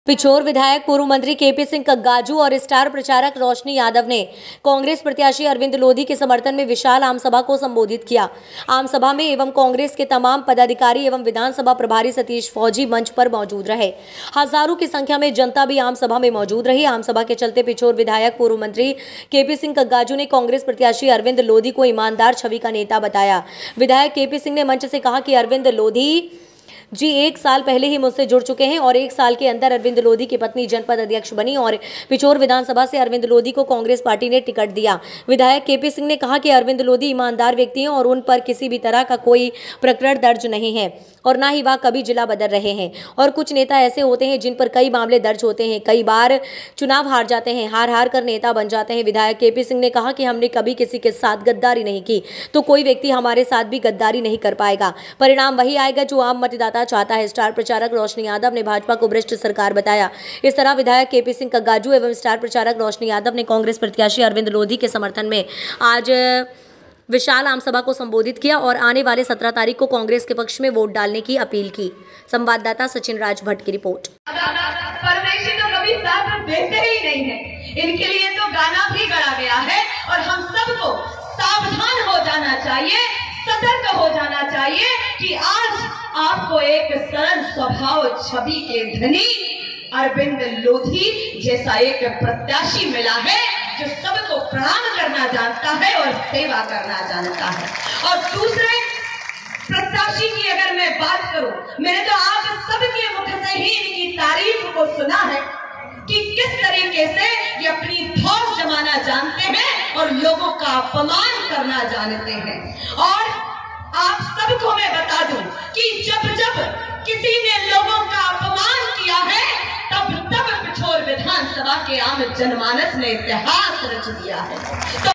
पिछोर विधायक पूर्व मंत्री केपी सिंह कग्गाजू और स्टार प्रचारक रोशनी यादव ने कांग्रेस प्रत्याशी अरविंद लोधी के समर्थन में विशाल आमसभा को संबोधित किया। आमसभा में एवं कांग्रेस के तमाम पदाधिकारी एवं विधानसभा प्रभारी सतीश फौजी मंच पर मौजूद रहे। हजारों की संख्या में जनता भी आमसभा में मौजूद रही। आमसभा के चलते पिछोर विधायक पूर्व मंत्री केपी सिंह कग्गाजू ने कांग्रेस प्रत्याशी अरविंद लोधी को ईमानदार छवि का नेता बताया। विधायक केपी सिंह ने मंच से कहा कि अरविंद लोधी जी 1 साल पहले ही मुझसे जुड़ चुके हैं और 1 साल के अंदर अरविंद लोधी की पत्नी जनपद अध्यक्ष बनी और पिछोर विधानसभा से अरविंद लोधी को कांग्रेस पार्टी ने टिकट दिया। विधायक केपी सिंह ने कहा कि अरविंद लोधी ईमानदार व्यक्ति हैं और उन पर किसी भी तरह का कोई प्रकरण दर्ज नहीं है और ना ही वह कभी जिला बदल रहे हैं। और कुछ नेता ऐसे होते हैं जिन पर कई मामले दर्ज होते हैं, कई बार चुनाव हार जाते हैं, हार कर नेता बन जाते हैं। विधायक केपी सिंह ने कहा कि हमने कभी किसी के साथ गद्दारी नहीं की तो कोई व्यक्ति हमारे साथ भी गद्दारी नहीं कर पाएगा। परिणाम वही आएगा जो आम मतदाता चाहता है। स्टार प्रचारक रोशनी यादव ने भाजपा को भ्रष्ट सरकार बताया। इस तरह विधायक केपी सिंह कग्गाजू एवं स्टार प्रचारक रोशनी यादव ने कांग्रेस प्रत्याशी अरविंद लोधी के समर्थन में आज विशाल आमसभा को संबोधित किया और आने वाले 17 तारीख को कांग्रेस के पक्ष में वोट डालने की अपील की। संवाददाता सचिन राज भट्ट की रिपोर्ट। परदेशी तो कभी साथ देते ही नहीं है, इनके लिए तो गाना भी गढ़ा गया है और हम सबको सावधान हो जाना चाहिए, सतर्क हो जाना चाहिए कि आज आपको एक सरल स्वभाव छवि के धनी अरविंद लोधी जैसा एक प्रत्याशी मिला है जो सबको प्रणाम करना जानता है और सेवा करना जानता है। और दूसरे प्रत्याशी की अगर मैं बात करूं, मैंने तो आप सबके मुख से ही इनकी तारीफ को सुना है कि किस तरीके से ये अपनी धौस जमाना जानते हैं और लोगों का अपमान करना जानते हैं। और आप सबको मैं बता दूं कि जब जब किसी ने लोगों का अपमान किया है तब पिछोर विधानसभा के आम जनमानस ने इतिहास रच दिया है।